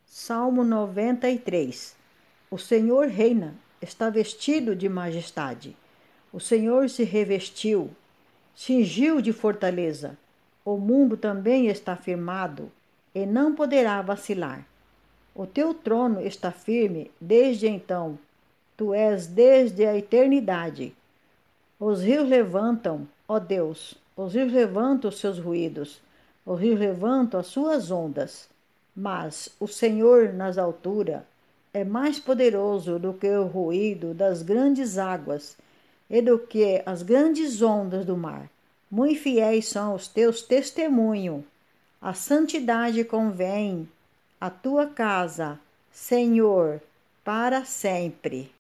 Salmo 93. O Senhor reina, está vestido de majestade. O Senhor se revestiu, cingiu de fortaleza. O mundo também está firmado e não poderá vacilar. O teu trono está firme desde então. Tu és desde a eternidade. Os rios levantam, ó Deus, os rios levantam os seus ruídos, os rios levantam as suas ondas. Mas o Senhor nas alturas é mais poderoso do que o ruído das grandes águas e do que as grandes ondas do mar. Muito fiéis são os teus testemunhos. A santidade convém à tua casa, Senhor, para sempre.